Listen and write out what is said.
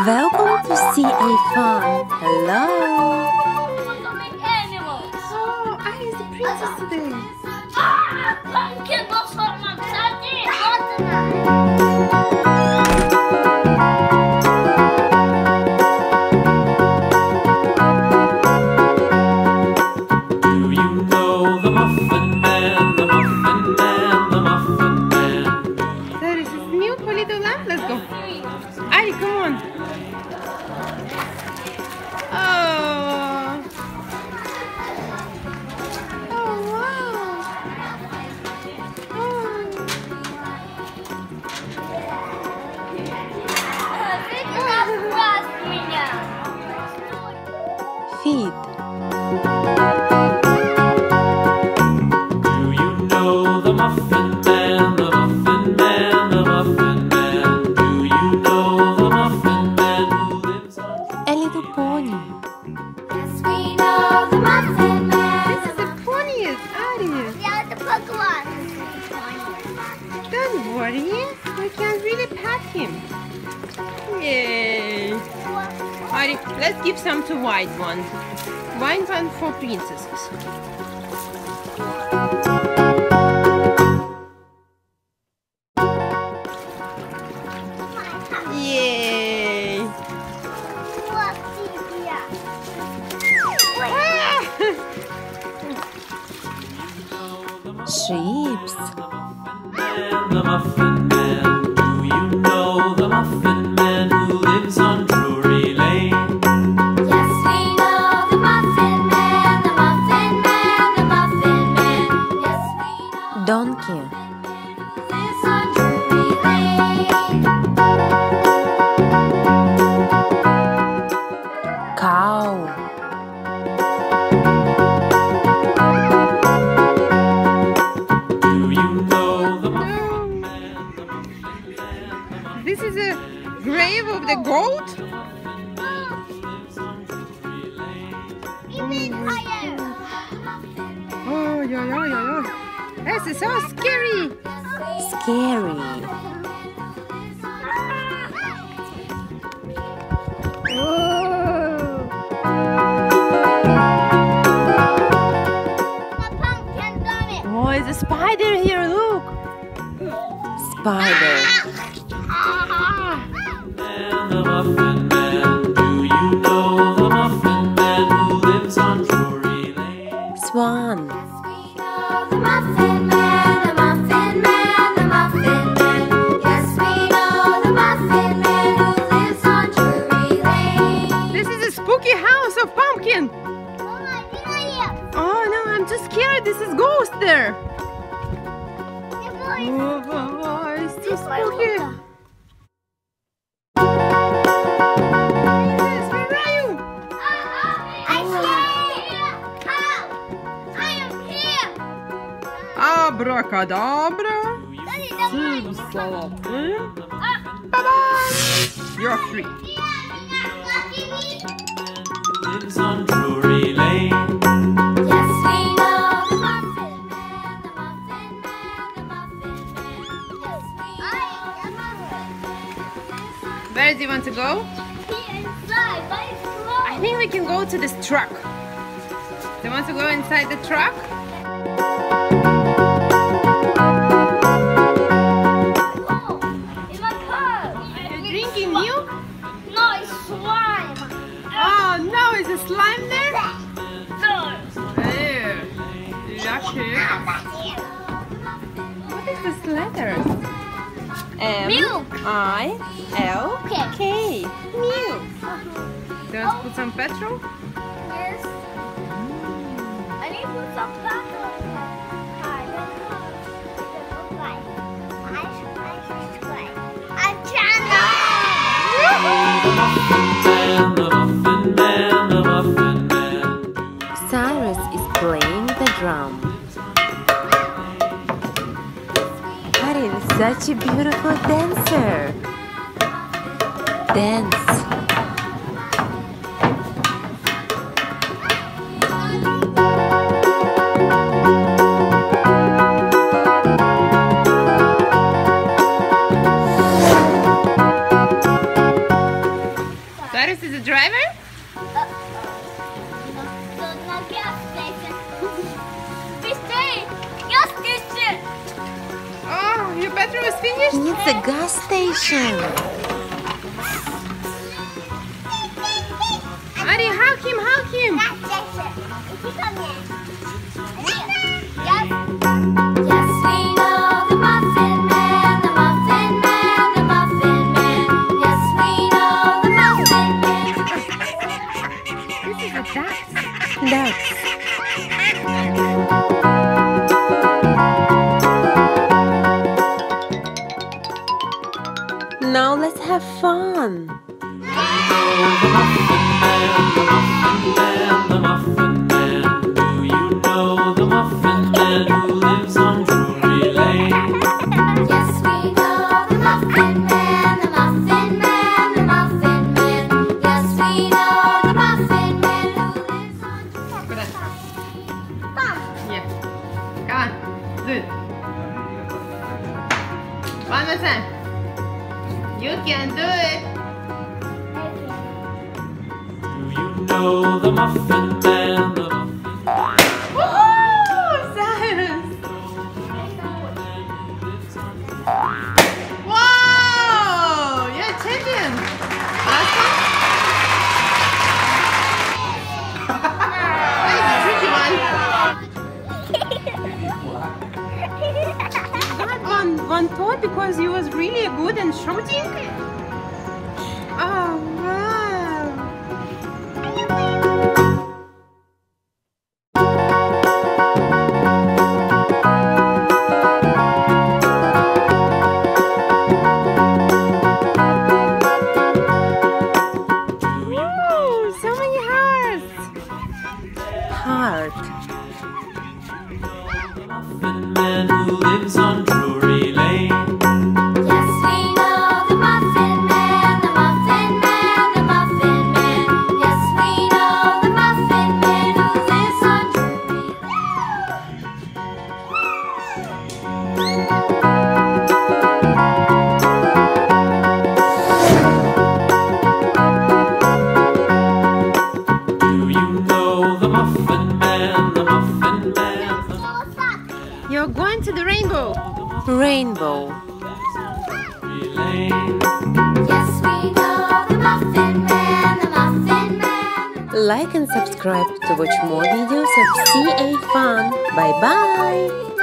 Welcome to CA Farm. Hello. Oh, I is the princess today. Pumpkin was for my daddy. Do you know the Muffin Man, the Muffin Man, the Muffin Man? There is this milk for little lamb. Let's go. Ari, come on. Oh. Oh, wow. Feed. Do you know the Muffin Man, the Muffin Man, the Muffin Man? Do you know the Muffin Man who lives on... A little pony. Yes, we know the Muffin Man. This is the funniest, Ari. Yeah, the pug one. Don't worry. We can really pet him. Yay. Ari, let's give some to white one. White one for princesses. Yay. Sheeps. The Muffin Man. Do you know the Muffin Man who lives on Drury Lane? Yes, we know the Muffin Man, the Muffin Man, the Muffin Man. Yes, we know. Donkey. Lives on Drury Lane. Cow. Do you know the Muffin Man, the Muffin Man? This is a grave of the goat? Even higher. Oh, yeah. This is so scary. Scary. Oh, it's a spider here, look. Spider. Man, the Muffin Man. Do you know the Muffin Man who lives on Drury Lane? Swan. The Muffin Man, the Muffin Man, the Muffin Man. Yes, we know the Muffin Man who lives on Drury Lane. This is a spooky house of pumpkin. Oh no, I'm too scared. This is ghost there. Oh, it's too spooky. Princess, where are you? Abracadabra. Bye-bye. You're free. Lives on Drury Lane. Yes, we know the Muffin Man, the Muffin Man, the Muffin Man. Yes, we know the Muffin Man. Where do you want to go? Inside, but it's closed. I think we can go to this truck. Do you want to go inside the truck? Oh, in my purse. You're drinking milk? No, it's slime. Oh no, is a slime there? No. Ew. Yucky. What is this letter? Milk. M-I-L-K. Milk. Do you want to put some petrol? Yes. I need to put some petrol in here. Hi, let's go. It looks like I'm trying The Muffin Man, the Muffin Man. Cyrus is playing the drum. Ariel is such a beautiful dancer. Dance. petrol is finished? It's a gas station. Ari, hug him, hug him. Yes, we know the Muffin Man, the Muffin Man, the Muffin Man. Yes, we know the Muffin Man. This is a duck. Ducks. Now let's have fun. The Muffin Man. Do you know the Muffin Man who lives on Drury Lane? Yes, we know the Muffin Man, the Muffin Man, the Muffin Man. Yes, we know the Muffin Man who lives on Good. Yeah. Come on. Good. One more time. You can do it. Do you know the Muffin Man? The Muffin Man. Woohoo! Cyrus! Wow! You're a champion! Last one? That is a tricky one. Got one point because he was really good in shooting. Oh, wow! Ooh, so many hearts! Heart. The Muffin Man who lives on Drury Lane. Yes, we know the Muffin Man, the Muffin Man, the Muffin Man. Yes, we know the Muffin Man who lives on Drury Do you know the Muffin Man? The Muffin Man. The You're going to the rainbow. Rainbow. Drury Lane. Yes, we know the Muffin Man, the Muffin Man. Like and subscribe to watch more videos of CA Fun. Bye bye.